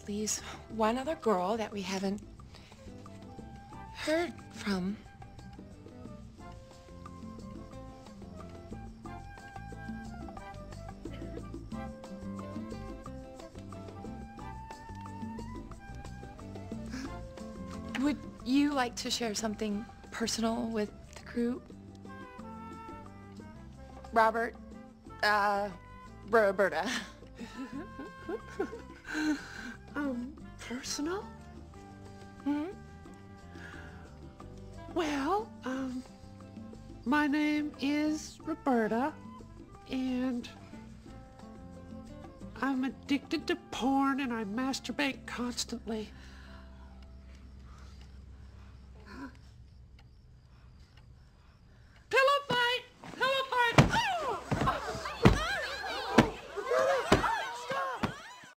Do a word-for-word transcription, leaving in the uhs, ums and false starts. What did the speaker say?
at least one other girl that we haven't heard from. Would you like to share something personal with the group? Robert, uh, Roberta. um, personal? Hmm? Well, um, my name is Roberta, and I'm addicted to porn and I masturbate constantly.